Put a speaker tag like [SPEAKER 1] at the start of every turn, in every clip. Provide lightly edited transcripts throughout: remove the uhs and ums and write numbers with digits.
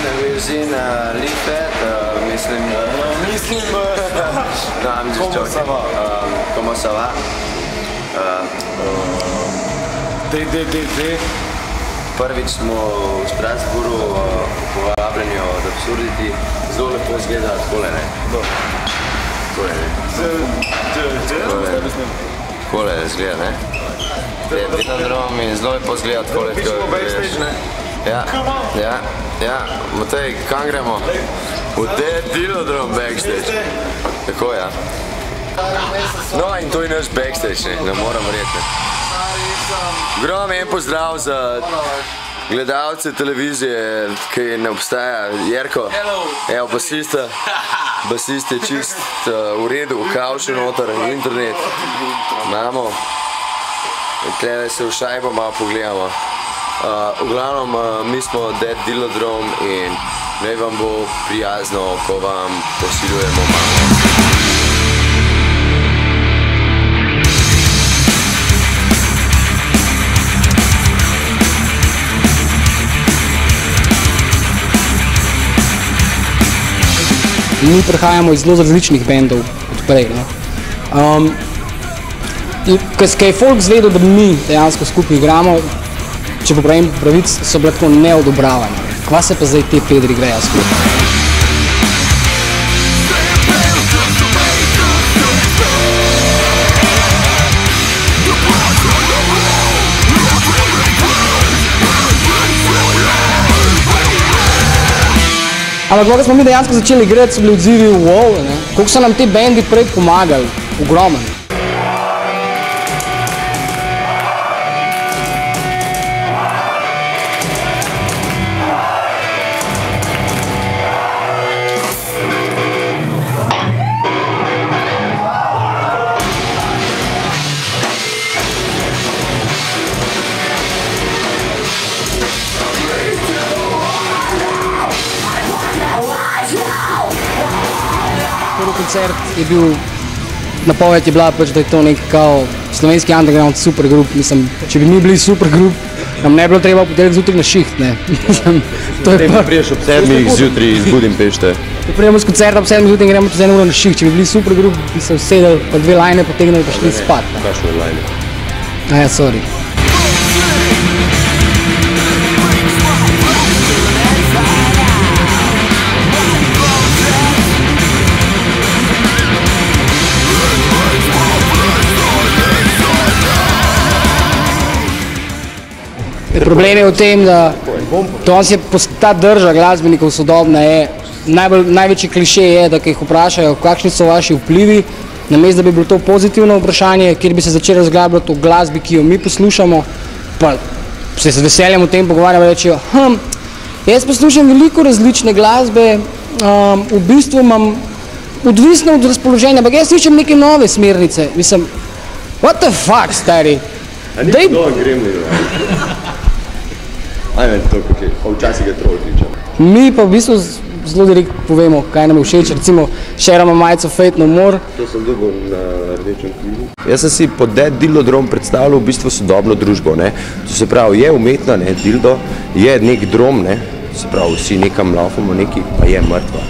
[SPEAKER 1] Limousin, Leafet, mislim... No, I'm just joking. Comment ça va? Prvič smo v Strasbourgu povabljeni od Absurdity. Zelo lepo izgleda takole, ne? Takole, ne? Takole izgleda, ne? Dildo Drome in zelo lepo izgleda takole.
[SPEAKER 2] Mi smo backstage, ne?
[SPEAKER 1] Ja. Matej, kam gremo? V Dildo Drome backstage. Tako, ja. No, in to je naš backstage, ne moram verjeti. Ogromno en pozdrav za gledalce televizije, ki ne obstaja. Jerko, evo basist je čist v redu, v kavšu noter, internet. Imamo, tukaj se v šajbo malo pogledamo. V glavnom, mi smo Dildo Drome in naj vam bo prijazno, ko vam posiljujemo mamo.
[SPEAKER 3] Mi prihajamo iz zelo različnih bendov od prej. Kaj je folk zvedel, da mi dejansko skupaj igramo, če popravim pravic, so bile tako neodobravane. Kva se pa zdaj te pedri grejo skupaj? Ampak, ko smo mi dejansko začeli igrati, so bili odzivi wow, ne? Koliko so nam te bendi prej pomagali, ogromen. Koncert je bil, napoved je bila, da je to nek kao slovenski underground supergrup. Mislim, če bi mi bili supergrup, nam ne bilo treba podeliti zjutraj na šiht, ne.
[SPEAKER 1] Potem priješ ob 7 zjutraj iz Budimpešte.
[SPEAKER 3] Prijemo z koncerta ob 7 zjutraj in gremo čez 1 uro na šiht. Če bi bili supergrup, bi se usedeli, pa 2 lajne potegnili, pa šli spat.
[SPEAKER 1] Kakšne lajne?
[SPEAKER 3] Aja, sorry. Problem je v tem, da ta drža glasbenikov sodobna je, največji klišej je, da jih vprašajo, kakšni so vaši vplivi, namesto da bi bilo to pozitivno vprašanje, kjer bi se začeli razglabljati o glasbi, ki jo mi poslušamo, pa se z veseljem o tem pogovarjamo in rečejo, jaz poslušam veliko različne glasbe, v bistvu imam odvisno od razpoloženja, ampak jaz iščem neke nove smernice, mislim, what the fuck, stari?
[SPEAKER 1] A ni to gremljivo? Ajme, to kakaj, včasih ga trol kličem.
[SPEAKER 3] Mi pa v bistvu zelo direkt povemo, kaj nam je všeč, recimo šeramo majico Fate No More.
[SPEAKER 1] To sem dobil na rdečem knjigu. Jaz sem si pod Dildo Drome predstavljal v bistvu sodobno družbo, ne. To se pravi, je umetna, ne, dildo, je nek drom, ne, se pravi, vsi nekam laufamo, neki pa je mrtva.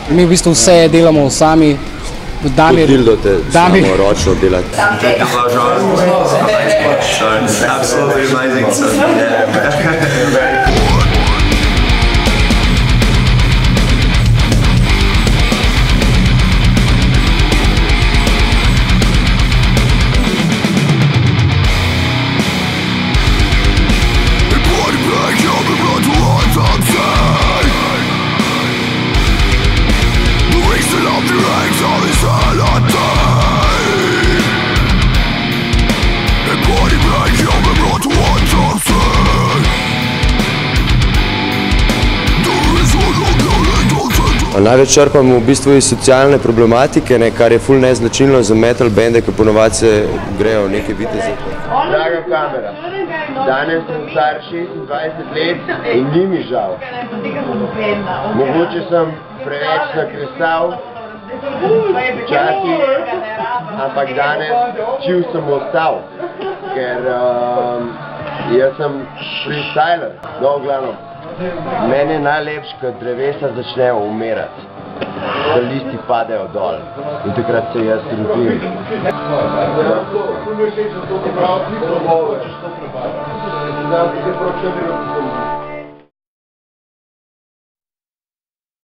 [SPEAKER 3] Mi v bistvu vse delamo sami.
[SPEAKER 1] Kot dildo te samo ročno delati.
[SPEAKER 2] Absolutely amazing.
[SPEAKER 1] Največ črpamo v bistvu iz socialne problematike, kar je ful neznačilno za metal bende, ki ponovadi se grejo neke viteze. Draga kamera, danes sem star 26 let in ni mi žal. Mogoče sem preveč nakresal, včasih, ampak danes čil sem ostal, ker jaz sem freestyler, no v glavnem. Meni je najlepš, ko drevesa začnejo umirati, ko listi padejo dol in takrat se jaz rodim.